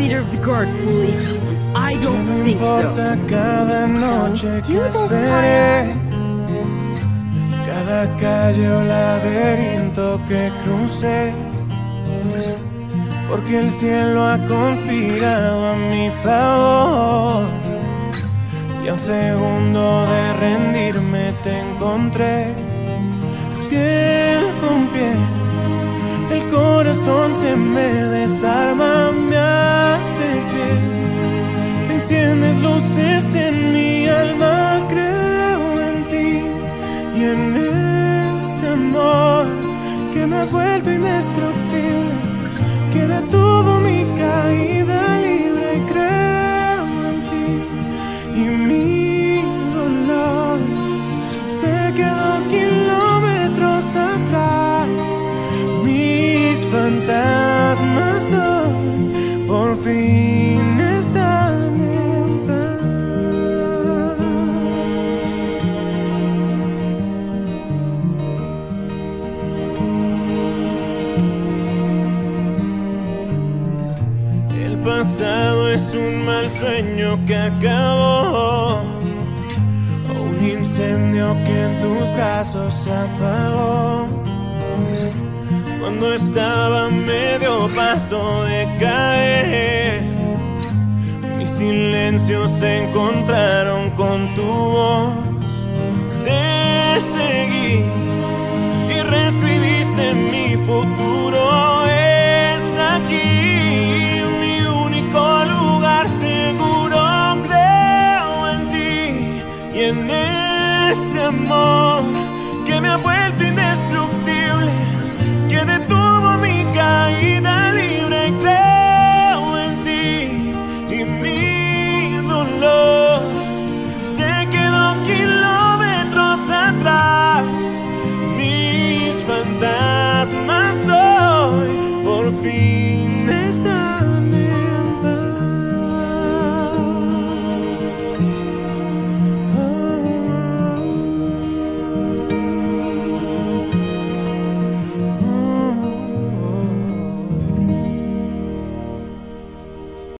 leader of the guard, Foolie. I don't think so. Cada noche que Do this, esperé, cada calle o laberinto que crucé, porque el cielo ha conspirado a mi favor. Y a un segundo de rendirme te encontré, piel con piel. El corazón se me desarma, me haces bien. Enciendes luces en mi alma, creo en ti y en este amor que me ha vuelto indestructible, que detuvo mi caída libre. Y creo en ti y mi dolor se quedó kilómetros atrás. Mis fantasmas hoy por fin están en paz. El pasado es un mal sueño que acabó, o un incendio que en tus brazos se apagó. Cuando estaba a medio paso de caer, mis silencios se encontraron con tu voz. Te seguí y reescribiste mi futuro.